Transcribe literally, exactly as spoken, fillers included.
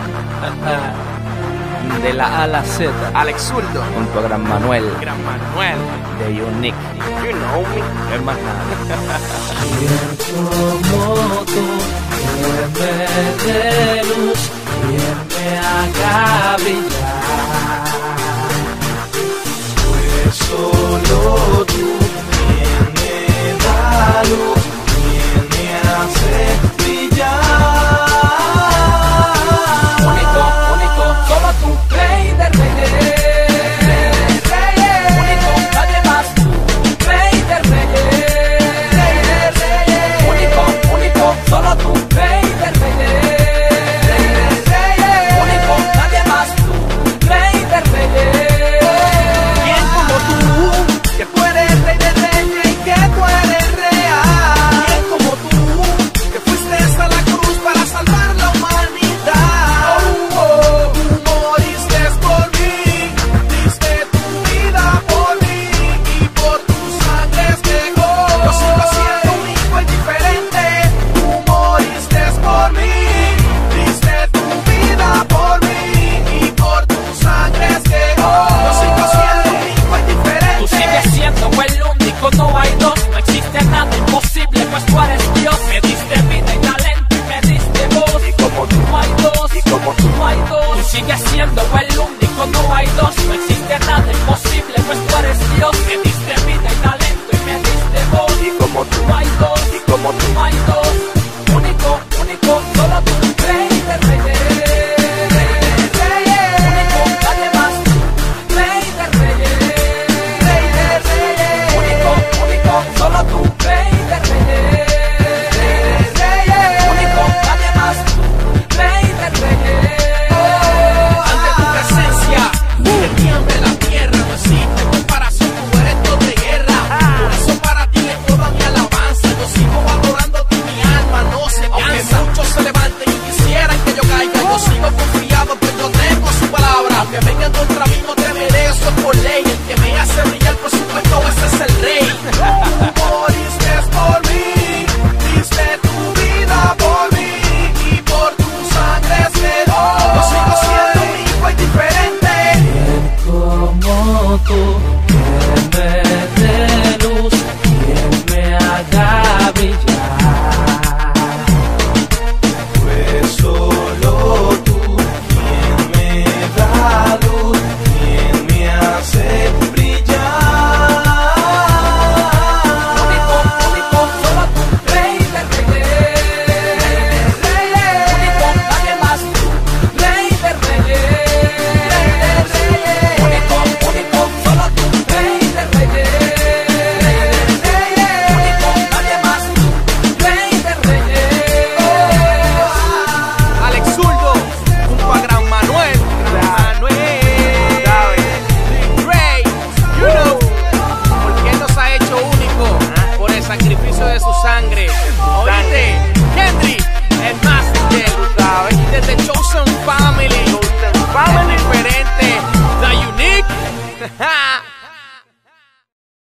De la A a la Z, Alex Zurdo, junto a Gran Manuel, Gran Manuel, de Unique. you know me. Es más nada. Quien como tú, quien me dé luz, quien me haga brillar. Pues solo tú, quien me da luz, quien me hace brillar. Único, único, solo tú, rey de reyes. Solo tú, rey de reyes, único, nadie más tú, rey de reyes. ¿Quién como tú, que tú eres rey de reyes y que tú eres real? ¿Quién como tú, que fuiste hasta la cruz para salvar la humanidad? Oh, oh, tú moriste por mí, diste tu vida por mí y por tu sangre es que yo, yo sigo siendo único y diferente. Por mí, diste tu vida por mí y por tu sangre es que yo sigo siendo único y diferente. Tú sigues siendo el único, no hay dos, no existe nada imposible, pues tú eres Dios. Me diste vida y talento y me diste voz. Y como tú no hay dos, y como tú no hay dos. Tú sigues siendo el único, no hay dos, no existe nada imposible, pues tú eres Dios. Me diste vida y talento y me diste voz. Y como tú no hay dos, y como tú no hay dos. Único, único, solo tú, rey de reyes, rey de reyes, único, nadie más, rey de reyes, rey de reyes, único, único, solo tú, rey de reyes, rey de reyes, único, nadie más, rey de reyes. Ante tu presencia, que tiemble la tierra, no existe comparación, tú eres todo de guerra. Por eso para ti es toda mi alabanza, yo sigo valorándote, mi alma no se cansa. Aunque muchos se levanten y quisieran que yo caiga, yo sigo confiado, pues yo tengo su palabra. Aunque vengan contra mí